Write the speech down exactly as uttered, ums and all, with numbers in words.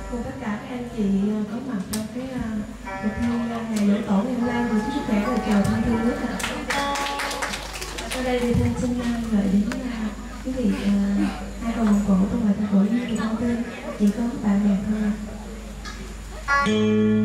cùng tất cả các anh chị có mặt trong cái cuộc thi ngày giỗ tổ ngày hôm nay, thì chúc sức khỏe và chào thân thương nước ạ. Sau đây thì thân xin gửi đến quý vị hai cầu vồng cổ trong bài ca cổ duyên của con tên chỉ có bạn bè thôi.